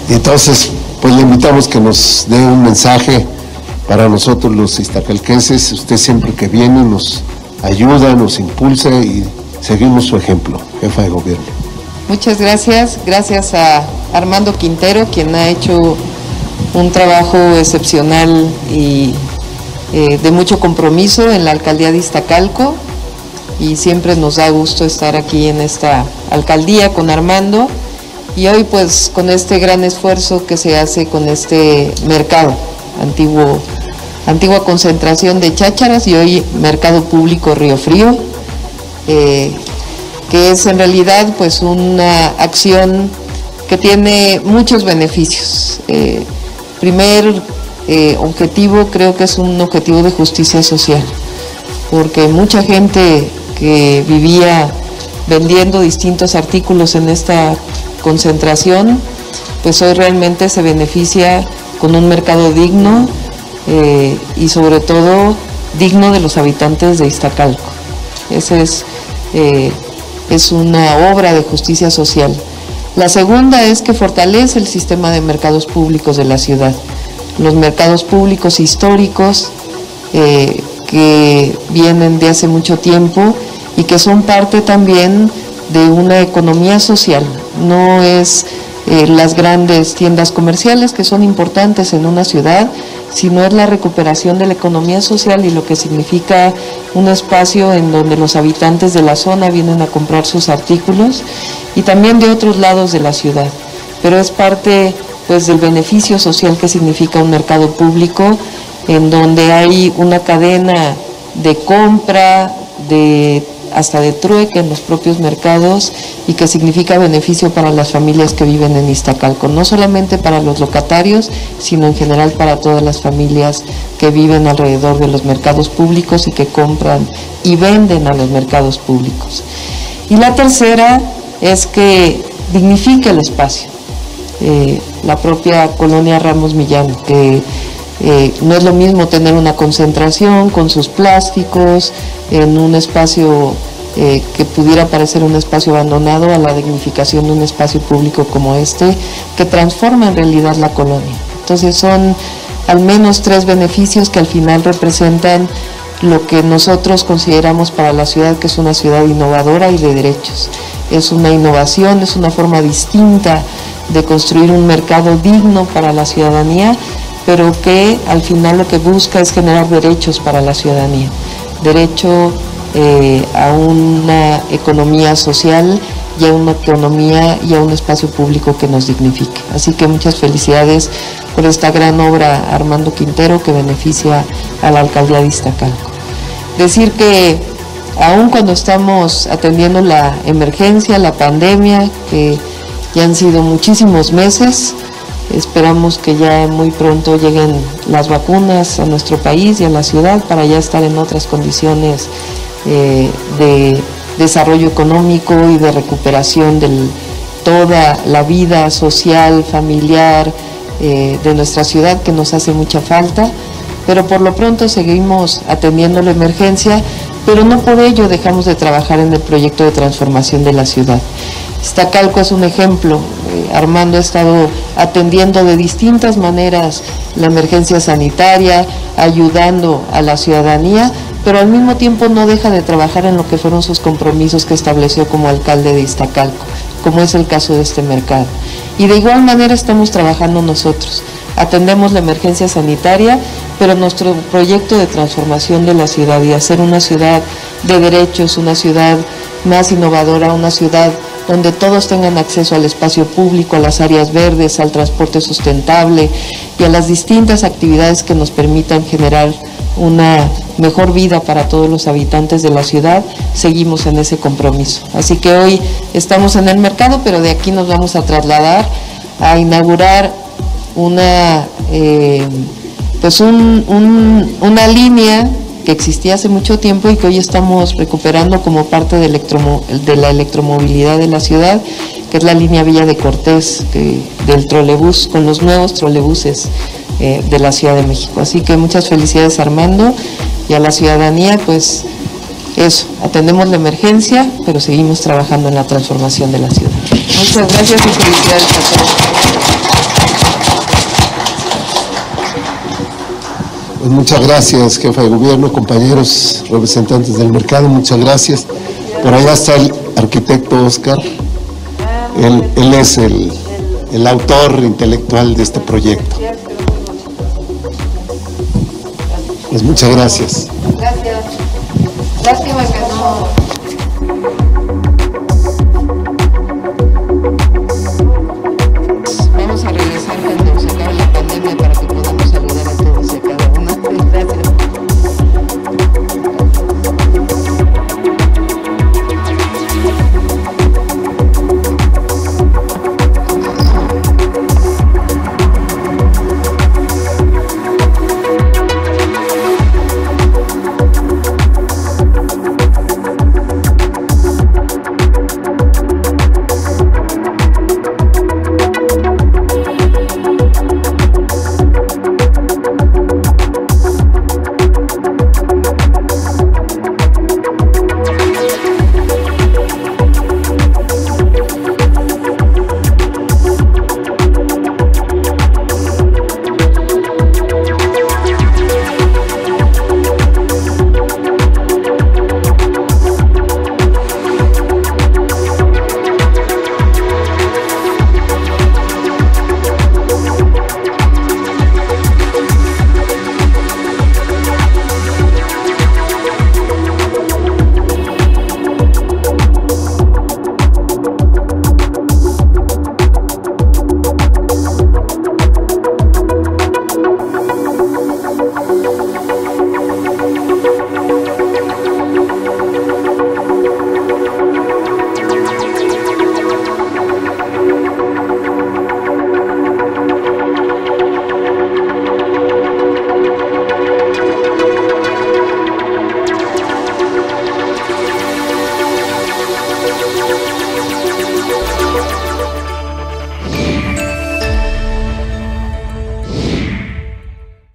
Entonces, pues le invitamos que nos dé un mensaje para nosotros los iztacalquenses. Usted siempre que viene nos ayuda, nos impulsa y seguimos su ejemplo, jefa de gobierno. Muchas gracias. Gracias a Armando Quintero, quien ha hecho un trabajo excepcional y de mucho compromiso en la alcaldía de Iztacalco, y siempre nos da gusto estar aquí en esta alcaldía con Armando, y hoy pues con este gran esfuerzo que se hace con este mercado, antigua concentración de chácharas y hoy mercado público Río Frío, que es en realidad pues una acción que tiene muchos beneficios. Primer objetivo, creo que es un objetivo de justicia social, porque mucha gente que vivía vendiendo distintos artículos en esta concentración, pues hoy realmente se beneficia con un mercado digno y sobre todo digno de los habitantes de Iztacalco. Ese es una obra de justicia social. La segunda es que fortalece el sistema de mercados públicos de la ciudad. Los mercados públicos históricos que vienen de hace mucho tiempo y que son parte también de una economía social. No es las grandes tiendas comerciales que son importantes en una ciudad, sino es la recuperación de la economía social y lo que significa un espacio en donde los habitantes de la zona vienen a comprar sus artículos y también de otros lados de la ciudad. Pero es parte pues del beneficio social que significa un mercado público en donde hay una cadena de compra, hasta de trueque en los propios mercados y que significa beneficio para las familias que viven en Iztacalco, no solamente para los locatarios, sino en general para todas las familias que viven alrededor de los mercados públicos y que compran y venden a los mercados públicos. Y la tercera es que dignifica el espacio. La propia colonia Ramos Millán, que no es lo mismo tener una concentración con sus plásticos en un espacio que pudiera parecer un espacio abandonado a la dignificación de un espacio público como este, que transforma en realidad la colonia. Entonces son al menos 3 beneficios que al final representan lo que nosotros consideramos para la ciudad que es una ciudad innovadora y de derechos. Es una innovación, es una forma distinta de construir un mercado digno para la ciudadanía, pero que al final lo que busca es generar derechos para la ciudadanía, derecho a una economía social y a una economía y a un espacio público que nos dignifique. Así que muchas felicidades por esta gran obra, Armando Quintero, que beneficia a la alcaldía de Iztacalco. Decir que aún cuando estamos atendiendo la emergencia, la pandemia, que ya han sido muchísimos meses, esperamos que ya muy pronto lleguen las vacunas a nuestro país y a la ciudad para ya estar en otras condiciones de desarrollo económico y de recuperación de toda la vida social, familiar de nuestra ciudad, que nos hace mucha falta, pero por lo pronto seguimos atendiendo la emergencia, pero no por ello dejamos de trabajar en el proyecto de transformación de la ciudad. Iztacalco es un ejemplo. Armando ha estado atendiendo de distintas maneras la emergencia sanitaria, ayudando a la ciudadanía, pero al mismo tiempo no deja de trabajar en lo que fueron sus compromisos que estableció como alcalde de Iztacalco, como es el caso de este mercado. Y de igual manera estamos trabajando nosotros. Atendemos la emergencia sanitaria, pero nuestro proyecto de transformación de la ciudad y hacer una ciudad de derechos, una ciudad más innovadora, una ciudad donde todos tengan acceso al espacio público, a las áreas verdes, al transporte sustentable y a las distintas actividades que nos permitan generar una mejor vida para todos los habitantes de la ciudad, seguimos en ese compromiso. Así que hoy estamos en el mercado, pero de aquí nos vamos a trasladar a inaugurar una línea que existía hace mucho tiempo y que hoy estamos recuperando como parte de la electromovilidad de la ciudad, que es la línea Villa de Cortés del trolebús, con los nuevos trolebuses de la Ciudad de México. Así que muchas felicidades, Armando, y a la ciudadanía, pues eso, atendemos la emergencia, pero seguimos trabajando en la transformación de la ciudad. Muchas gracias y felicidades a todos. Pues muchas gracias, jefa de gobierno, compañeros representantes del mercado, muchas gracias. Por allá está el arquitecto Oscar. Él es el autor intelectual de este proyecto. Pues muchas gracias. Gracias. Lástima que no